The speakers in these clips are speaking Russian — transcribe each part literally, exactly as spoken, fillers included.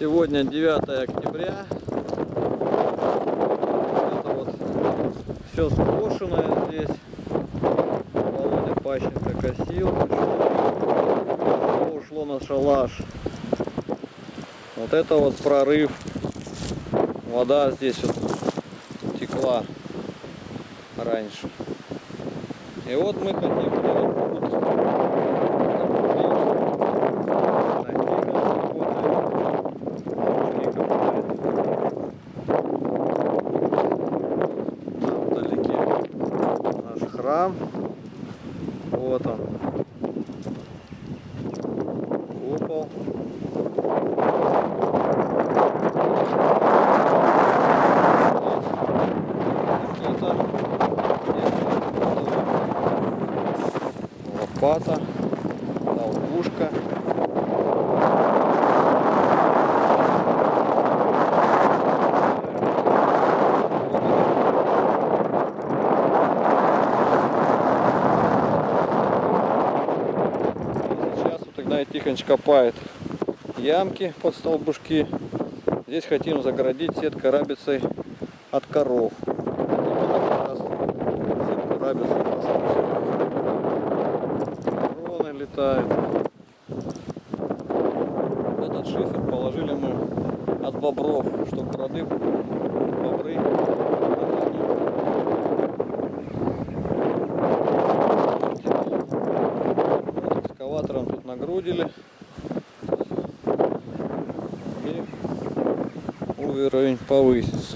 Сегодня девятое октября. Это вот все скошенное здесь. Володя Пащенко косил. Все ушло на шалаш. Вот это вот прорыв. Вода здесь вот текла раньше. И вот мы хотим делать путь. Храм. Вот он. Купол. Никита. Лопата. Толкушка. Тихонечко копает ямки под столбушки. Здесь хотим загородить сеткой рабицей от коров. Сетку рабицей. Вороны летают. Этот шифер положили мы от бобров, чтобы броды, бобры. Вот экскаватором тут нагрудили. И уровень повысится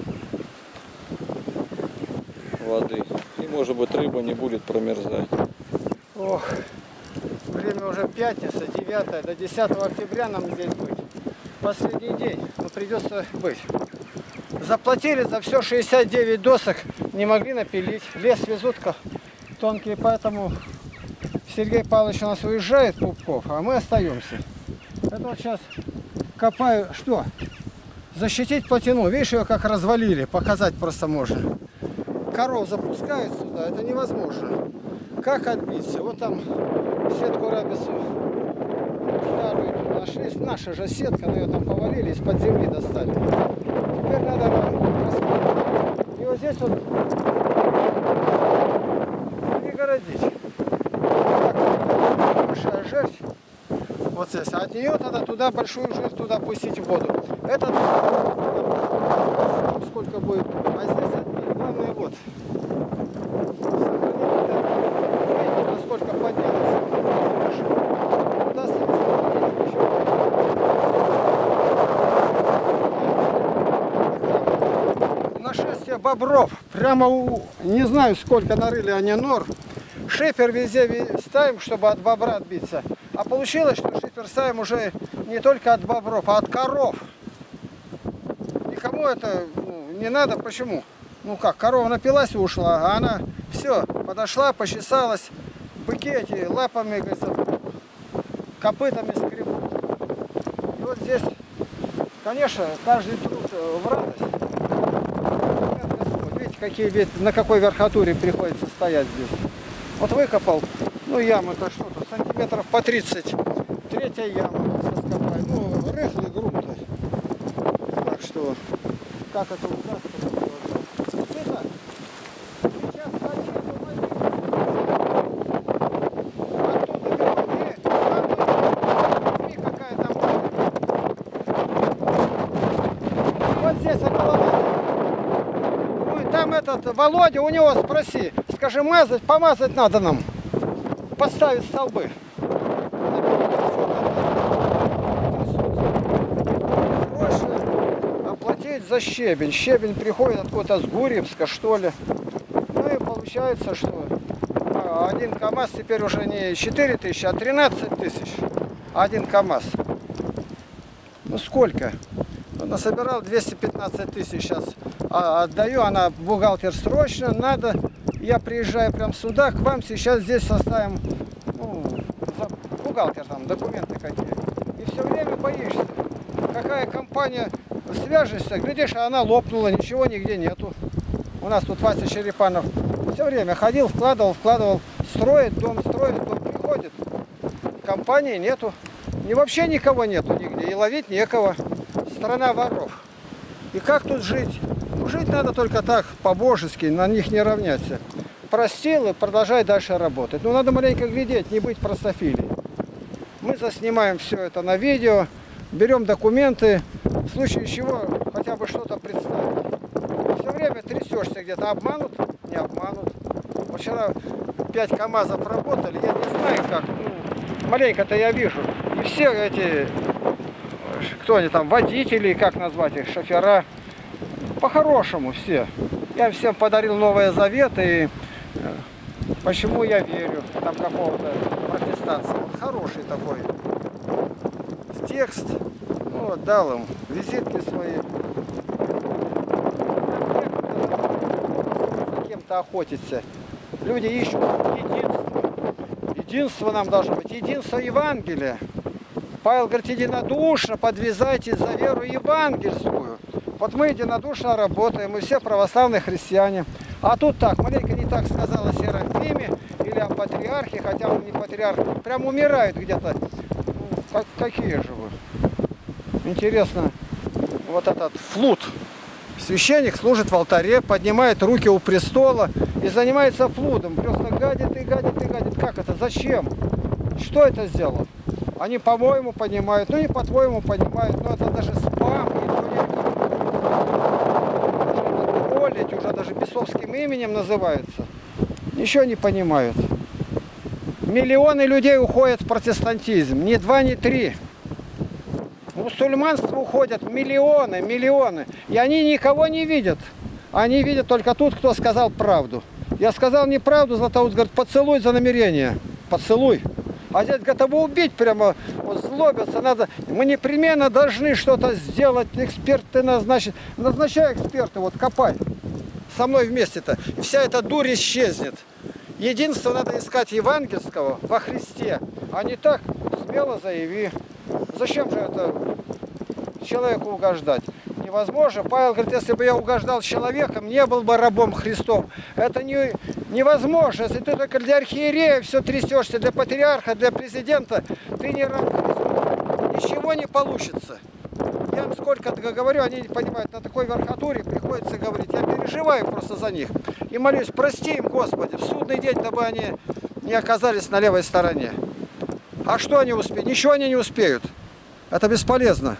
воды. И может быть рыба не будет промерзать. Ох, время уже пятница, девятое, до десятого октября нам здесь быть. Последний день, но придется быть. Заплатили за все шестьдесят девять досок, не могли напилить. Лес везут тонкий, поэтому Сергей Павлович у нас уезжает, Пупков, а мы остаемся. Это вот сейчас копаю, что? Защитить плотину. Видишь, ее как развалили, показать просто можно. Коров запускают сюда, это невозможно. Как отбиться? Вот там сетку рабицу старую нашли, наша же сетка, но ее там повалили, из-под земли достали. Теперь надо распутать. И вот здесь вот перегородить. Большая жерть. Вот здесь. А от нее тогда туда большую жертву туда пустить в воду. Это сколько будет. А здесь отбить. Главное вот. Видите, насколько поднялось. Нашествие бобров. Прямо у... Не знаю, сколько нарыли они нор. Шифер везде ставим, чтобы от бобра отбиться. А получилось, что шифер ставим уже не только от бобров, а от коров. Никому это ну, не надо. Почему? Ну как, корова напилась и ушла, а она все, подошла, почесалась. Быки эти лапами, говорится, копытами скребут. И вот здесь, конечно, каждый труд в радость. Видите, какие, ведь, на какой верхотуре приходится стоять здесь. Вот выкопал, ну яма-то что-то, сантиметров по тридцать. Третья яма, сейчас копаю. Ну, рыхлый грунт. Так что, как это удастся? Это, сейчас хочу помогить. Оттуда, и, какая там. Вот здесь около. Ну и там этот Володя, у него спроси. Скажи, мазать, помазать надо нам. Поставить столбы. Срочно оплатить за щебень. Щебень приходит откуда-то с Гурьевска, что ли. Ну и получается, что один КамАЗ теперь уже не четыре тысячи, а тринадцать тысяч. Один КамАЗ. Ну сколько? Насобирал двести пятнадцать тысяч сейчас. А отдаю, она бухгалтер срочно, надо. Я приезжаю прям сюда, к вам сейчас здесь составим, ну, бухгалтер там, документы какие. И все время боишься. Какая компания, свяжешься, глядишь, а она лопнула, ничего нигде нету. У нас тут Вася Черепанов все время ходил, вкладывал, вкладывал, строит дом, строит дом, приходит. Компании нету. И вообще никого нету нигде, и ловить некого. страна воров. И как тут жить? Ну, жить надо только так, по-божески, на них не равняться. Простил и продолжай дальше работать. Но надо маленько глядеть, не быть простофилей. Мы заснимаем все это на видео, берем документы, в случае чего хотя бы что-то представить. Все время трясешься где-то, обманут, не обманут. Вот вчера пять КАМАЗов работали, я не знаю как, ну, маленько-то я вижу. И все эти, кто они там, водители, как назвать их, шофера, по-хорошему все. Я всем подарил Новые Заветы, и почему я верю, там какого-то протестанца. Вот хороший такой текст, ну, вот, дал им визитки свои. За кем-то охотиться. Люди ищут единство. Единство нам должно быть. Единство Евангелия. Павел говорит, единодушно подвязайтесь за веру евангельскую. Вот мы единодушно работаем, мы все православные христиане. А тут так, маленько не так сказала о Серафиме или о патриархе, хотя он не патриарх. Прям умирают где-то. Как, какие же вы? Интересно, вот этот флут. Священник служит в алтаре, поднимает руки у престола и занимается флудом. Просто гадит и гадит и гадит. Как это? Зачем? Что это сделал? Они, по-моему, понимают, ну и по-твоему понимают, но это даже спам, троллить, уже даже бесовским именем называется. Ничего не понимают. Миллионы людей уходят в протестантизм, ни два, ни три. В мусульманство уходят миллионы, миллионы. И они никого не видят. Они видят только тут, кто сказал правду. Я сказал неправду, Златоуст говорит, поцелуй за намерение. Поцелуй. А здесь готовы убить прямо, вот, злобятся. Надо. Мы непременно должны что-то сделать, эксперты назначить. Назначай эксперты, вот копай. Со мной вместе-то. И вся эта дурь исчезнет. Единство надо искать евангельского во Христе. А не так, смело заяви. Зачем же это человеку угождать? Невозможно. Павел говорит, если бы я угождал человеком, не был бы рабом Христом. Это не, невозможно. Если ты только для архиерея все трясешься, для патриарха, для президента, ты не раб Христом. Ничего не получится. Я им сколько говорю, они не понимают. На такой верхотуре приходится говорить. Я переживаю просто за них. И молюсь, прости им, Господи, в судный день, дабы они не оказались на левой стороне. А что они успеют? Ничего они не успеют. Это бесполезно.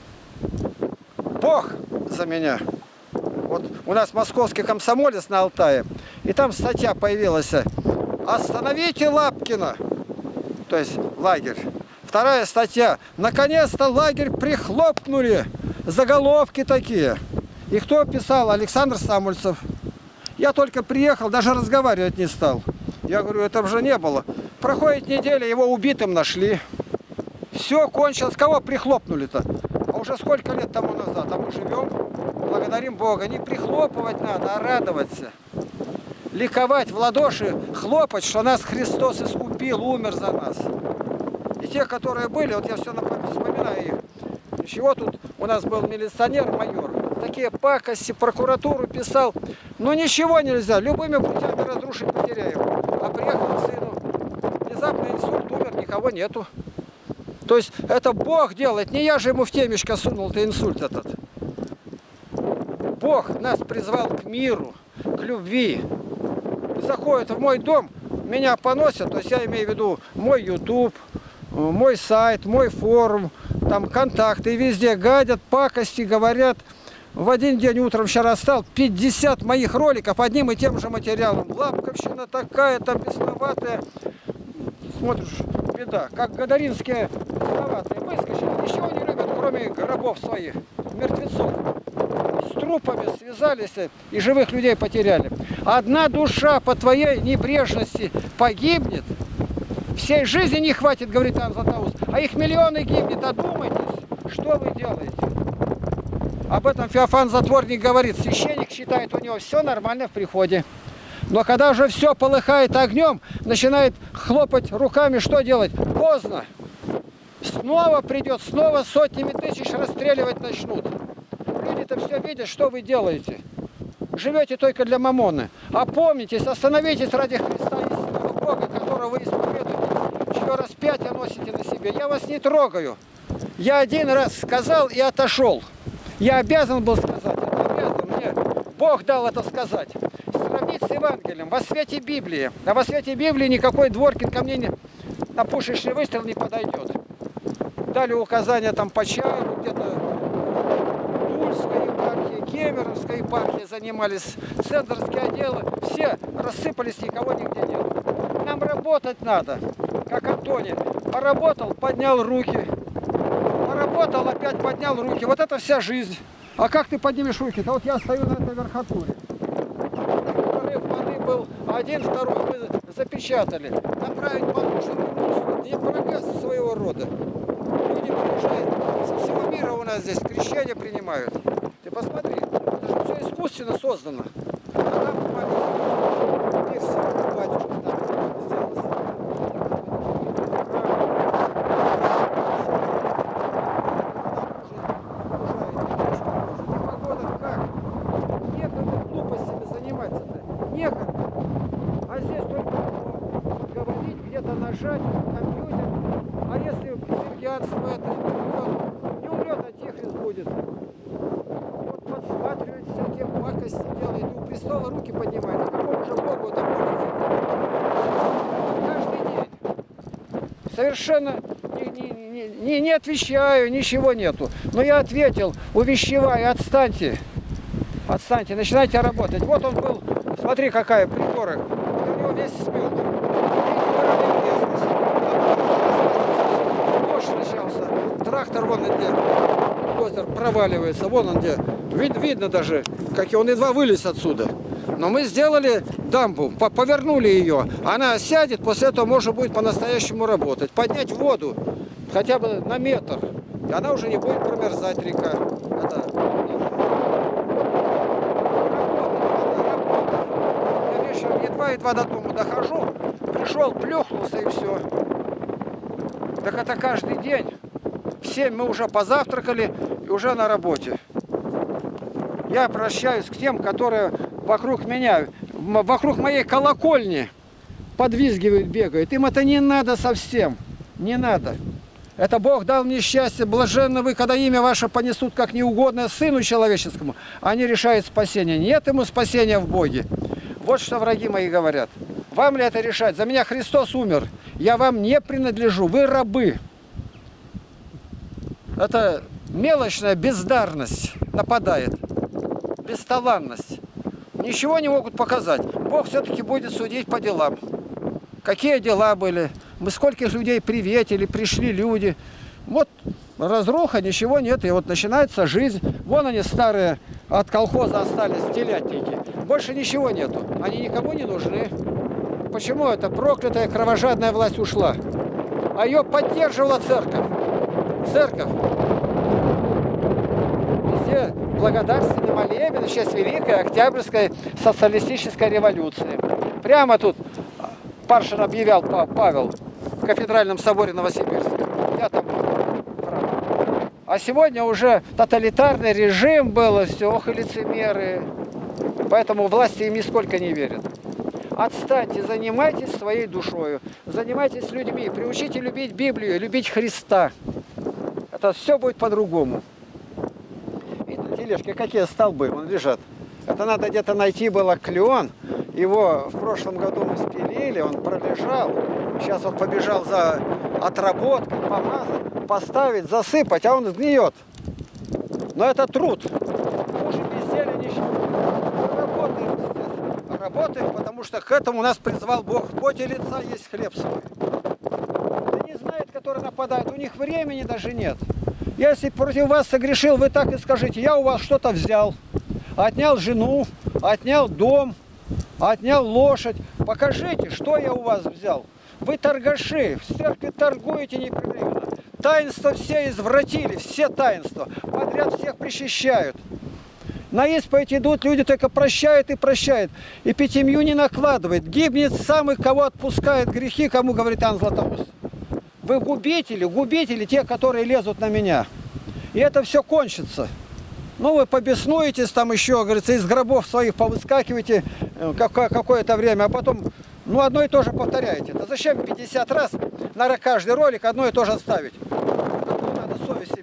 Бог за меня. Вот у нас московский комсомолец на Алтае, и там статья появилась: «Остановите Лапкина». То есть лагерь. Вторая статья: «Наконец-то лагерь прихлопнули». Заголовки такие. И кто писал? Александр Самульцев. Я только приехал, даже разговаривать не стал. Я говорю, этого же не было. Проходит неделя, его убитым нашли. Все кончилось. Кого прихлопнули-то? А уже сколько лет тому назад? А мы живем, благодарим Бога. Не прихлопывать надо, а радоваться. Ликовать в ладоши, хлопать, что нас Христос искупил, умер за нас. И те, которые были, вот я все вспоминаю их. Чего тут у нас был милиционер-майор. Такие пакости, прокуратуру писал. Но ничего нельзя, любыми путями разрушить Потеряева. А приехал к сыну. Внезапный инсульт, умер, никого нету. То есть это Бог делает, не я же ему в темечко сунул-то инсульт этот. Бог нас призвал к миру, к любви. Заходят в мой дом, меня поносят, то есть я имею в виду мой YouTube, мой сайт, мой форум, там контакты, и везде гадят, пакости, говорят. В один день утром вчера стал пятьдесят моих роликов одним и тем же материалом. Лапковщина такая, там бесноватая. Смотришь, беда. Как гадаринские бесноватые выскочили. Ничего не любят, кроме гробов своих, мертвецов. С трупами связались и живых людей потеряли. Одна душа по твоей небрежности погибнет. Всей жизни не хватит, говорит Иоанн Златоуст. А их миллионы гибнет. Одумайтесь, что вы делаете? Об этом Феофан Затворник говорит. Священник считает, у него все нормально в приходе. Но когда уже все полыхает огнем, начинает хлопать руками, что делать? Поздно. Снова придет, снова сотнями тысяч расстреливать начнут. Люди-то все видят, что вы делаете. Живете только для мамоны. Опомнитесь, остановитесь ради Христа истинного Бога, которого вы исповедуете, чье распятие носите на себе. Я вас не трогаю. Я один раз сказал и отошел. Я обязан был сказать. Это обязан мне. Бог дал это сказать. Сравнить с Евангелием, во свете Библии. А во свете Библии никакой Дворкин ко мне не, на пушечный выстрел не подойдет. Дали указания там по Чару, где-то Тульская епархия, Кемеровская епархия занимались, центрские отделы. Все рассыпались, никого нигде нет. Нам работать надо, как Антоний. Поработал, поднял руки. Поработал, опять поднял руки. Вот это вся жизнь. А как ты поднимешь руки-то? Вот я стою на этой верхотуре. Порыв воды был один, второй. Мы запечатали. Направить подушку. Не прогресс своего рода. Люди приезжают со всего мира у нас здесь. Крещение принимают. Ты посмотри. Это же все искусственно создано. А там маленький пирс, батюшка там сделался. А здесь только говорить, где-то нажать, компьютер. А если сельянство это не умрет, а тихость будет. Вот подсматривает всякие пакости делает, и у престола руки поднимает. А какому же Богу это молится? Каждый день. Совершенно не, не, не, не отвечаю, ничего нету. Но я ответил, увещеваю, отстаньте. Отстаньте, начинайте работать. Вот он был, смотри, какая пригора. У него весь смел. Дождь начался. Трактор вон где. Дозер проваливается. Вон он где. Вид, видно даже, как он едва вылез отсюда. Но мы сделали дамбу, повернули ее. Она сядет, после этого можно будет по-настоящему работать. Поднять воду хотя бы на метр. И она уже не будет промерзать, река. Это... Едва до дома дохожу, пришел, плюхнулся и все. Так это каждый день. В семь мы уже позавтракали и уже на работе. Я прощаюсь к тем, которые вокруг меня, вокруг моей колокольни подвизгивают, бегают. Им это не надо совсем. Не надо. Это Бог дал мне счастье. Блаженны вы, когда имя ваше понесут как неугодное Сыну Человеческому. Они решают спасение. Нет ему спасения в Боге. Вот что враги мои говорят. Вам ли это решать? За меня Христос умер. Я вам не принадлежу. Вы рабы. Это мелочная бездарность нападает. Бесталанность. Ничего не могут показать. Бог все-таки будет судить по делам. Какие дела были? Мы скольких людей приветили, пришли люди. Вот разруха, ничего нет. И вот начинается жизнь. Вон они старые от колхоза остались, телятники. Больше ничего нету. Они никому не нужны. Почему эта проклятая кровожадная власть ушла? А ее поддерживала церковь. Церковь. Везде благодарственный молебен в честь Великой Октябрьской социалистической революции. Прямо тут Паршин объявлял Павел в кафедральном соборе Новосибирска. Я там А сегодня уже тоталитарный режим был, все, ох и лицемеры. Поэтому власти им нисколько не верят. Отстаньте, занимайтесь своей душою, занимайтесь людьми, приучите любить Библию, любить Христа. Это все будет по-другому. Видите, тележки, какие столбы, вон лежат. Это надо где-то найти было клен. Его в прошлом году мы спилили, он пролежал. Сейчас он побежал за отработкой, помазать, поставить, засыпать, а он сгниет. Но это труд. Хуже безделия ничего. Работаем здесь. Работаем, потому что к этому нас призвал Бог. В поте лица есть хлеб свой. Да не знает, который нападает. У них времени даже нет. Если против вас согрешил, вы так и скажите: я у вас что-то взял. Отнял жену, отнял дом, отнял лошадь. Покажите, что я у вас взял. Вы торгаши, в церкви торгуете непрерывно. Таинства все извратили, все таинства. Подряд всех причащают. На исповедь идут, люди только прощают и прощают. И пятимью не накладывает. Гибнет самый, кого отпускает грехи, кому говорит Иоанн Златоуст. Вы губители, губители, те, которые лезут на меня. И это все кончится. Ну, вы побеснуетесь там еще, говорится, из гробов своих повыскакиваете какое-то время, а потом, ну, одно и то же повторяете. Да зачем пятьдесят раз на каждый ролик одно и то же ставить? Какую надо совесть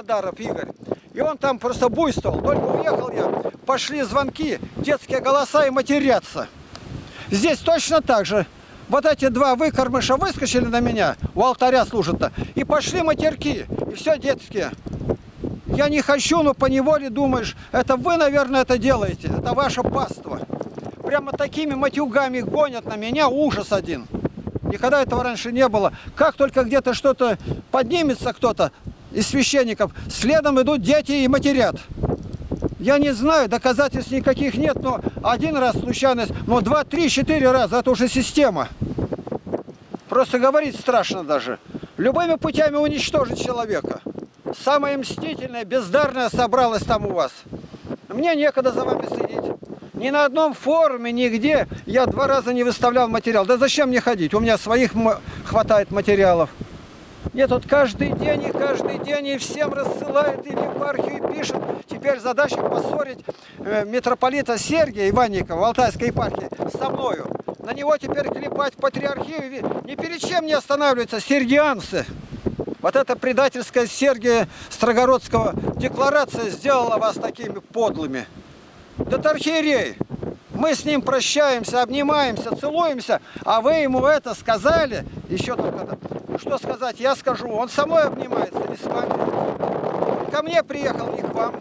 Надаров Игорь. И он там просто буйствовал. Только уехал я, пошли звонки, детские голоса и матерятся. Здесь точно так же. Вот эти два выкормыша выскочили на меня, у алтаря служат-то, и пошли матерки. И все детские. Я не хочу, но поневоле думаешь, это вы, наверное, это делаете. Это ваше паство. Прямо такими матюгами гонят на меня, ужас один. Никогда этого раньше не было. Как только где-то что-то поднимется кто-то из священников, следом идут дети и матерят. Я не знаю, доказательств никаких нет, но один раз случайность, но два, три, четыре раза, это уже система. Просто говорить страшно даже. Любыми путями уничтожить человека. Самое мстительное, бездарное собралось там у вас. Мне некогда за вами следить. Ни на одном форуме, нигде я два раза не выставлял материал. Да зачем мне ходить? У меня своих хватает материалов. Нет, вот каждый день и каждый день и всем рассылает, и в епархию и пишет. Теперь задача поссорить э, митрополита Сергия Иванникова в Алтайской епархии со мною. На него теперь клепать патриархию. Ни перед чем не останавливаются сергианцы. Вот эта предательская Сергия Строгородского декларация сделала вас такими подлыми. Да архиерей, мы с ним прощаемся, обнимаемся, целуемся, а вы ему это сказали, еще только, ну что сказать, я скажу, он со мной обнимается, не с вами. Ко мне приехал, не к вам.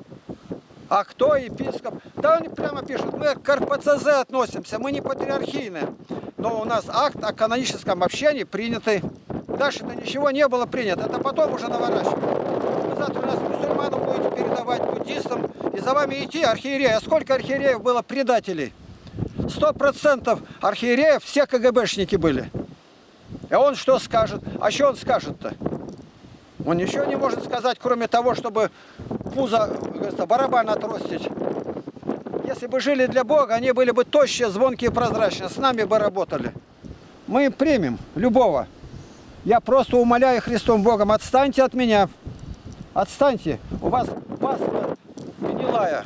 А кто епископ? Да он прямо пишет, мы к эр пэ цэ зэ относимся, мы не патриархийные. Но у нас акт о каноническом общении принятый. Дальше-то ничего не было принято, это потом уже наворачивают. Завтра нас мусульманам будете передавать, буддистам, и за вами идти архиереи. А сколько архиереев было предателей? Сто процентов архиереев все ка гэ бэшники были. И он что скажет? А что он скажет-то? Он ничего не может сказать, кроме того, чтобы пузо, барабан отростить. Если бы жили для Бога, они были бы тощие, звонкие, прозрачные. С нами бы работали. Мы им примем любого. Я просто умоляю Христом Богом, отстаньте от меня. Отстаньте. У вас паства гнилая.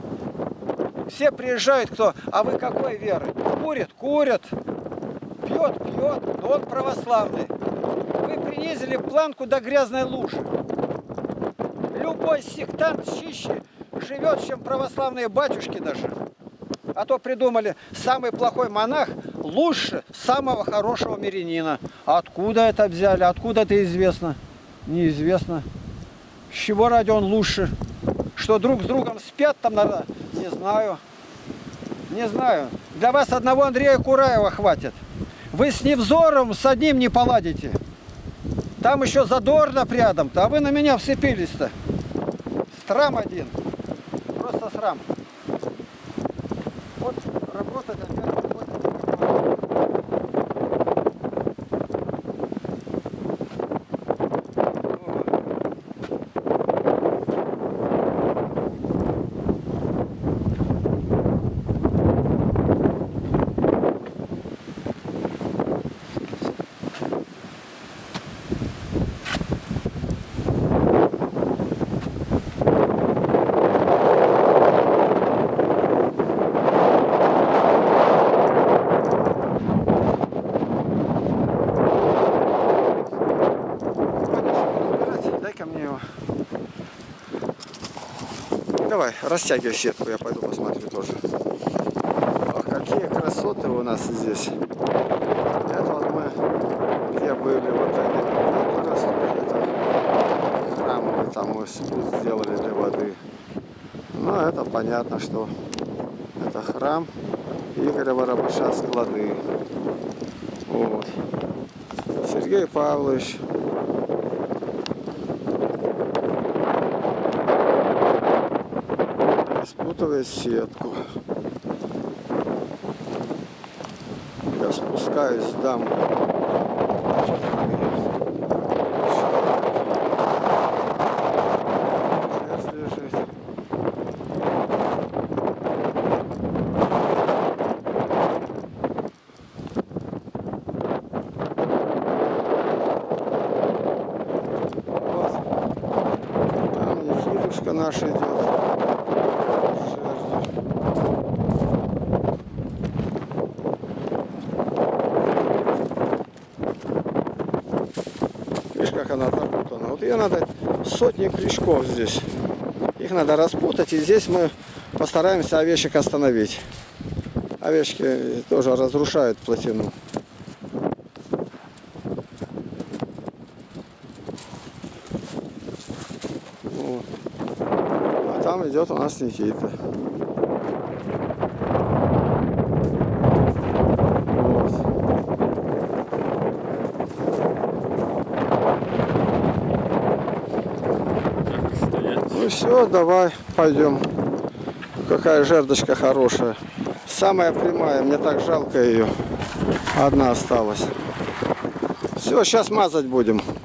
Все приезжают, кто, а вы какой веры? Курит, курит. Пьет, пьет, но он православный. Вы принизили планку до грязной лужи. Любой сектант чище живет, чем православные батюшки даже. А то придумали, самый плохой монах лучше самого хорошего мирянина. А откуда это взяли? Откуда это известно? Неизвестно. С чего ради он лучше? Что друг с другом спят там, надо? Не знаю. Не знаю. Для вас одного Андрея Кураева хватит. Вы с Невзором с одним не поладите. Там еще Задорнов рядом-то, а вы на меня вцепились-то. Срам один. Просто срам. Вот работать опять работать. Давай, растягивай сетку, я пойду посмотрю тоже. Ах, какие красоты у нас здесь. Это вот мы, где были, вот они растут. Это храмовый, там мы спуск сделали для воды. Ну, это понятно, что это храм Игоря Воробыша, склады. Вот. Сергей Павлович. Распутывает сетку. Я спускаюсь, дам. Вот. Там Никитушка наш идет. Видишь, как она запутана. Вот ее надо сотни крючков здесь. Их надо распутать, и здесь мы постараемся овечек остановить. Овечки тоже разрушают плотину. Вот. А там идет у нас Никита. Ну все, давай, пойдем. Какая жердочка хорошая. Самая прямая, мне так жалко ее. Одна осталась. Все, сейчас мазать будем.